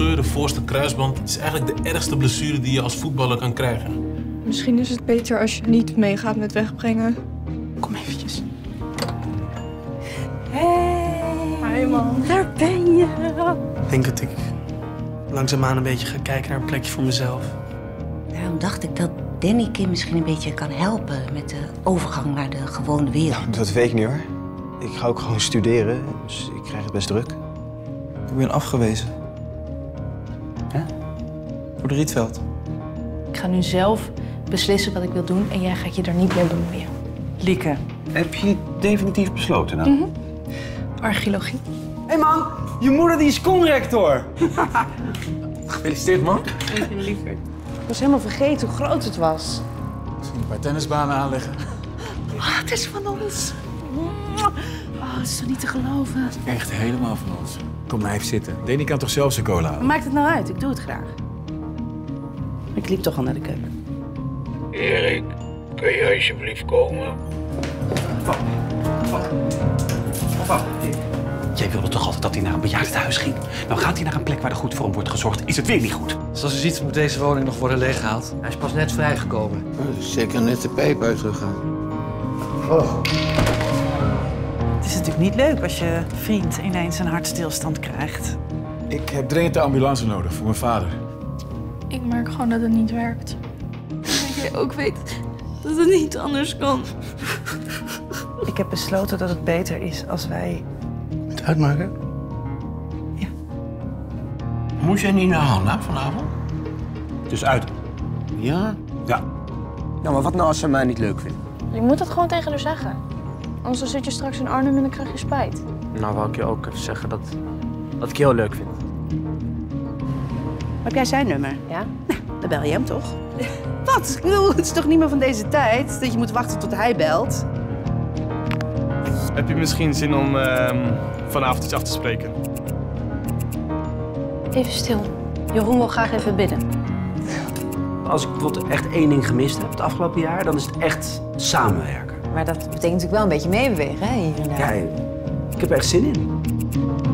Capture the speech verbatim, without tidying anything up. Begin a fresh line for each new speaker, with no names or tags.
gescheurde voorste kruisband is eigenlijk de ergste blessure die je als voetballer kan krijgen.
Misschien is het beter als je niet meegaat met wegbrengen.
Kom eventjes.
Hey,
Hi man, daar ben je.
Ik denk dat ik langzaamaan een beetje ga kijken naar een plekje voor mezelf.
Daarom dacht ik dat Danny Kim misschien een beetje kan helpen met de overgang naar de gewone wereld.
Nou, dat weet ik niet hoor. Ik ga ook gewoon studeren, dus ik krijg het best druk.
Ik ben afgewezen.
Hè?
Voor de Rietveld.
Ik ga nu zelf beslissen wat ik wil doen en jij gaat je er niet mee bemoeien.
Lieke.
Heb je definitief besloten dan?
Mm-hmm. Archeologie.
Hé hey man, je moeder die is conrector.
Gefeliciteerd, man.
Ik was helemaal vergeten hoe groot het was.
Misschien een paar tennisbanen aanleggen.
Oh, het is van ons. Oh, het is toch niet te geloven.
Echt helemaal van ons. Kom maar even zitten. Danny kan toch zelf zijn cola
Wat
halen?
maakt het nou uit? Ik doe het graag. Ik liep toch al naar de keuken.
Erik, kun je alsjeblieft komen?
Jij wilde toch altijd dat hij naar een bejaardentehuis ging? Nou gaat hij naar een plek waar er goed voor hem wordt gezorgd. Is het weer niet goed?
Zoals u ziet moet deze woning nog worden leeggehaald. Hij is pas net vrijgekomen.
Zeker net de pijp uitgegaan.
Het is natuurlijk niet leuk als je vriend ineens een hartstilstand krijgt.
Ik heb dringend de ambulance nodig voor mijn vader.
Ik merk gewoon dat het niet werkt. Dat jij ook weet dat het niet anders kan.
Ik heb besloten dat het beter is als wij...
Het uitmaken?
Moest jij niet naar Hanna vanavond?
Dus uit.
Ja?
Ja.
Nou, maar wat nou als ze mij niet leuk vindt?
Je moet het gewoon tegen haar zeggen. Anders dan zit je straks in Arnhem en dan krijg je spijt.
Nou wou ik je ook even zeggen dat, dat ik je heel leuk vind.
Heb jij zijn nummer?
Ja?
Nou, dan bel je hem toch? Wat? Ik bedoel, het is toch niet meer van deze tijd dat je moet wachten tot hij belt?
Heb je misschien zin om uh, vanavond iets af te spreken?
Even stil. Jeroen wil graag even bidden.
Als ik bijvoorbeeld echt één ding gemist heb het afgelopen jaar, dan is het echt samenwerken.
Maar dat betekent natuurlijk wel een beetje meebewegen, hè, hier en daar.
Ja, ik heb er echt zin in.